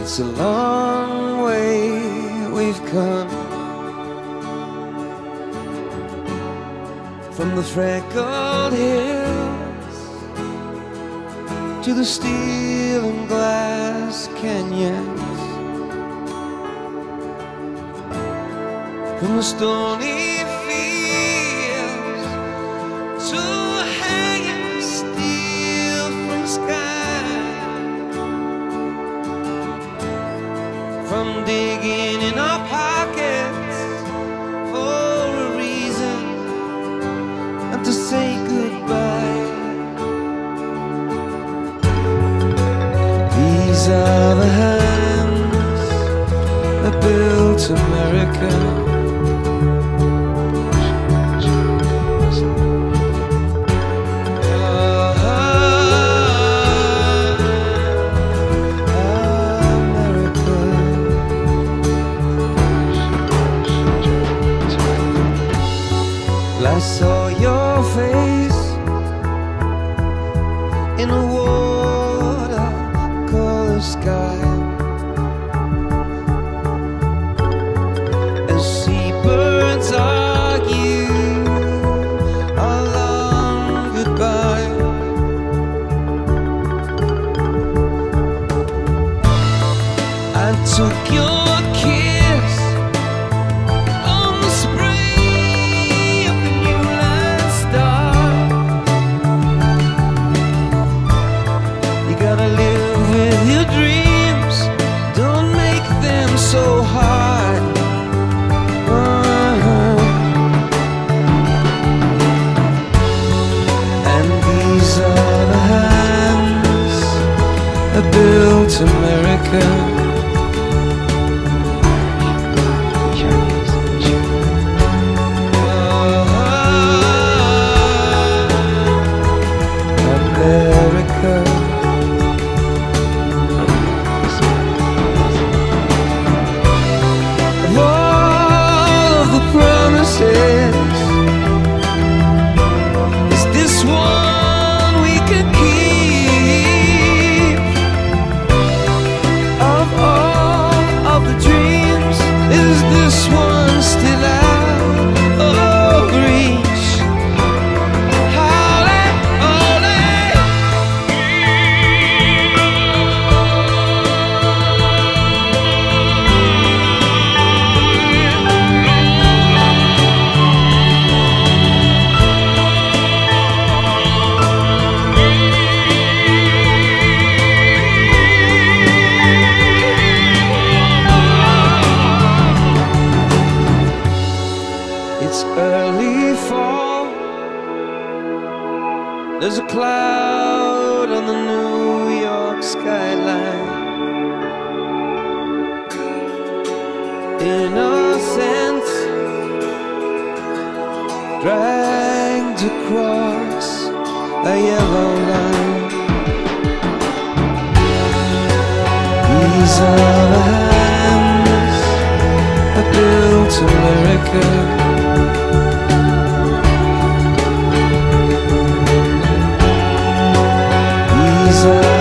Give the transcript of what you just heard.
It's a long way we've come from the freckled hills to the steel and glass canyons, from the stony fields to hanging steel from the sky, from digging in our pockets for a reason and to say goodbye. These are the hands that built America. I saw your face in a watercolor sky, as seabirds argue a long goodbye. I took your kiss on the spray of the New Line Star. You gotta live with your dreams, don't make them so hard. And these are the hands that built America. Is this one we can keep? Of all of the dreams, is this one still out of reach? Howley, it's early fall. There's a cloud on the New York skyline. Innocence dragged across a yellow line. These are the hands that built America. These are